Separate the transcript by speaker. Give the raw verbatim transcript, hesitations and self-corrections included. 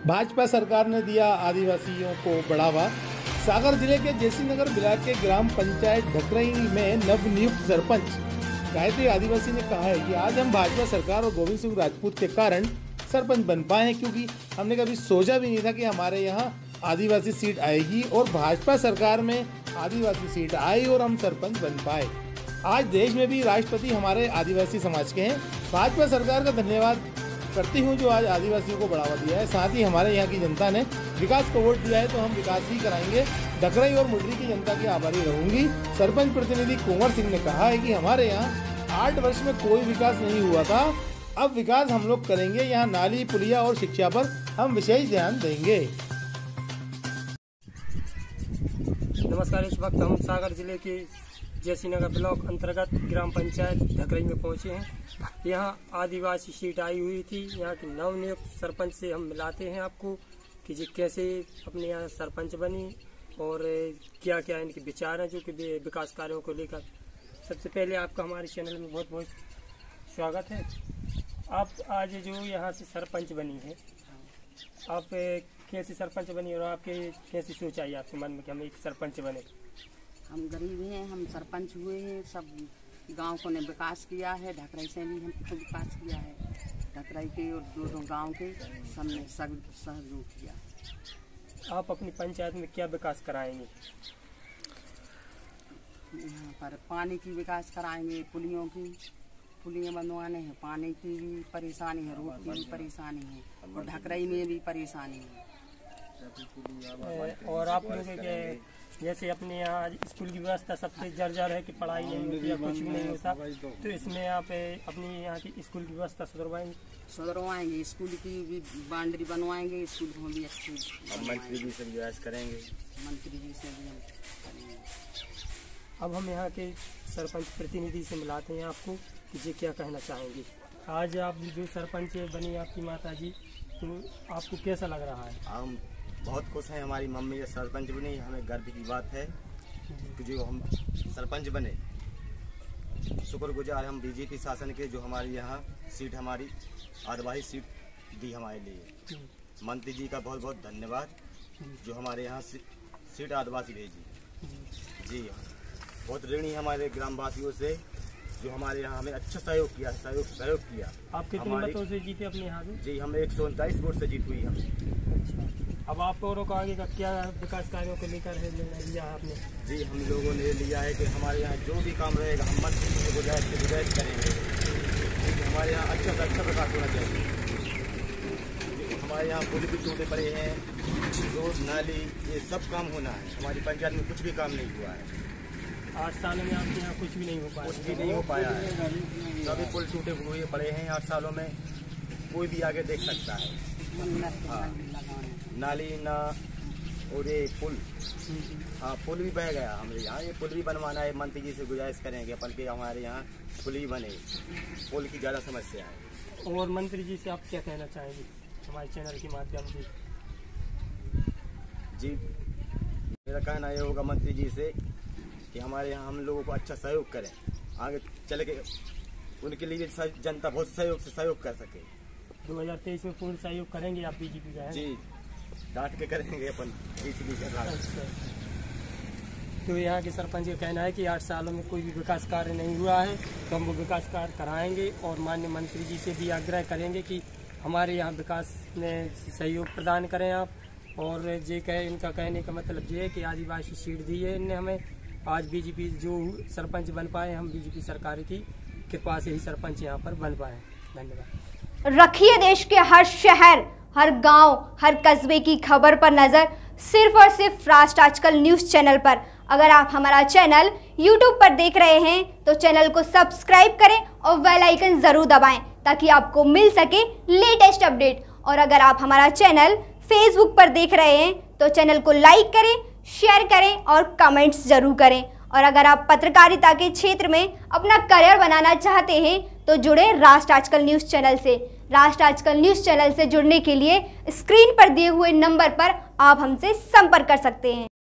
Speaker 1: भाजपा सरकार ने दिया आदिवासियों को बढ़ावा। सागर जिले के जैसीनगर ब्लॉक के ग्राम पंचायत ढकरई में नवनियुक्त सरपंच गायत्री आदिवासी ने कहा है कि आज हम भाजपा सरकार और गोविंद सिंह राजपूत के कारण सरपंच बन पाए हैं, क्योंकि हमने कभी सोचा भी नहीं था कि हमारे यहाँ आदिवासी सीट आएगी और भाजपा सरकार में आदिवासी सीट आई और हम सरपंच बन पाए। आज देश में भी राष्ट्रपति हमारे आदिवासी समाज के हैं। भाजपा सरकार का धन्यवाद करती हूं जो आज आदिवासियों को बढ़ावा दिया है। साथ ही हमारे यहाँ की जनता ने विकास को वोट दिया है तो हम विकास ही कराएंगे। ढकरई और मुडरी की जनता की आभारी रहूंगी। सरपंच प्रतिनिधि कुंवर सिंह ने कहा है कि हमारे यहाँ आठ वर्ष में कोई विकास नहीं हुआ था, अब विकास हम लोग करेंगे। यहाँ नाली, पुलिया और शिक्षा पर हम विशेष ध्यान देंगे।
Speaker 2: नमस्कार, इस वक्त हम सागर जिले के जैसीनगर ब्लॉक अंतर्गत ग्राम पंचायत ढकरई में पहुंचे हैं। यहाँ आदिवासी सीट आई हुई थी। यहाँ के नवनियुक्त सरपंच से हम मिलाते हैं आपको कि जी कैसे अपने यहाँ सरपंच बनी और क्या क्या इनके विचार हैं जो कि विकास कार्यों को लेकर। सबसे पहले आपका हमारे चैनल में बहुत बहुत स्वागत है। आप आज जो यहाँ से सरपंच बनी है, आप कैसे सरपंच बनी और आपके कैसी सोच आई आपके मन में कि हम एक सरपंच बने?
Speaker 3: हम गरीब हैं, हम सरपंच हुए हैं, सब गांव को ने विकास किया है। ढकरई से भी हमको विकास किया है। ढकरई के और दो दो गांव के सबने सब सहयोग किया।
Speaker 2: आप अपनी पंचायत में क्या विकास कराएंगे?
Speaker 3: यहाँ पर पानी की विकास कराएंगे, पुलियों की पुलियाँ बनवाने हैं। पानी की भी परेशानी है, रोड की भी परेशानी है और ढकरई में भी परेशानी है।
Speaker 2: और आप लोगों के जैसे अपने यहाँ स्कूल की व्यवस्था सबसे जर्जर है कि पढ़ाई नहीं होती या कुछ भी नहीं होता, तो इसमें आप अपनी यहाँ की स्कूल की व्यवस्था सुधरवाएंगे?
Speaker 3: सुधरवाएंगे, स्कूल की भी बाउंड्री बनवाएंगे, स्कूल को भी अच्छी
Speaker 4: मंत्री जी से प्रयास करेंगे।
Speaker 3: मंत्री जी से भी हम करेंगे।
Speaker 2: अब हम यहाँ के सरपंच प्रतिनिधि से मिलाते हैं आपको कि जी क्या कहना चाहेंगे। आज आप जो सरपंच बनी आपकी माता जी, तो आपको कैसा लग रहा है?
Speaker 4: हम बहुत खुश हैं, हमारी मम्मी ये सरपंच बनी। हमें गर्व की बात है कि जो हम सरपंच बने। शुक्रगुजार हम बीजेपी शासन के, जो हमारे यहाँ सीट हमारी आदिवासी सीट दी हमारे लिए। मंत्री जी का बहुत बहुत धन्यवाद जो हमारे यहाँ सीट आदिवासी भेजी। जी बहुत ऋणी हमारे ग्रामवासियों से जो हमारे यहाँ हमें अच्छा सहयोग किया सहयोग सहयोग किया।
Speaker 2: आप कितने मतों से जीते अपने यहाँ से?
Speaker 4: जी हम एक सौ उनतालीस वोट से जीत हुई हम।
Speaker 2: अच्छा, अब आप लोगों को आगे का क्या विकास कार्यों को लेकर है निर्णय लिया आपने?
Speaker 4: जी हम लोगों ने लिया है कि हमारे यहाँ जो भी काम रहेगा हम मंत्री जी से गुजारिश से गुजारिश करेंगे कि हमारे यहाँ अच्छा से अच्छा विकास होना चाहिए। हमारे यहाँ पुल भी टूटे पड़े हैं, रोड, नाली, ये सब काम होना है। हमारी पंचायत में कुछ भी काम नहीं हुआ है।
Speaker 2: आठ सालों में आपके यहाँ कुछ भी नहीं हो पाया?
Speaker 4: कुछ भी नहीं हो पाया है। सभी पुल टूटे हुए पड़े हैं आठ सालों में। कोई भी आगे देख सकता है। हाँ, नाली ना और ये पुल, हाँ पुल भी बह गया हमारे यहाँ। ये पुल भी बनवाना है। मंत्री जी से गुजारिश करेंगे अपन के हमारे यहाँ पुल ही बने। पुल की ज़्यादा समस्या है।
Speaker 2: और मंत्री जी से आप क्या कहना चाहेंगे हमारे चैनल के माध्यम से?
Speaker 4: जी मेरा कहना ये होगा मंत्री जी से कि हमारे यहाँ हम लोगों को अच्छा सहयोग करें, आगे चले के उनके लिए जनता बहुत सहयोग से सहयोग कर सके।
Speaker 2: दो हज़ार तेईस में पूर्ण सहयोग करेंगे आप बीजेपी का?
Speaker 4: जी डांट के करेंगे अपन बीजेपी का।
Speaker 2: अच्छा, तो यहाँ के सरपंच का कहना है कि आठ सालों में कोई भी विकास कार्य नहीं हुआ है, तो हम वो विकास कार्य कराएंगे और माननीय मंत्री जी से भी आग्रह करेंगे कि हमारे यहाँ विकास में सहयोग प्रदान करें आप। और ये कहे, इनका कहने का मतलब ये है कि आदिवासी सीट दी है इनने हमें। आज बीजेपी जो सरपंच बन पाए, हम बीजेपी सरकार की कृपा से ही सरपंच यहाँ पर बन पाए। धन्यवाद।
Speaker 5: रखिए देश के हर शहर, हर गांव, हर कस्बे की खबर पर नजर, सिर्फ और सिर्फ राष्ट्र आजकल न्यूज चैनल पर। अगर आप हमारा चैनल यूट्यूब पर देख रहे हैं तो चैनल को सब्सक्राइब करें और बेल आइकन जरूर दबाएं ताकि आपको मिल सके लेटेस्ट अपडेट। और अगर आप हमारा चैनल फेसबुक पर देख रहे हैं तो चैनल को लाइक करें, शेयर करें और कमेंट्स जरूर करें। और अगर आप पत्रकारिता के क्षेत्र में अपना करियर बनाना चाहते हैं तो जुड़े राष्ट्र आजकल न्यूज चैनल से। राष्ट्र आजकल न्यूज चैनल से जुड़ने के लिए स्क्रीन पर दिए हुए नंबर पर आप हमसे संपर्क कर सकते हैं।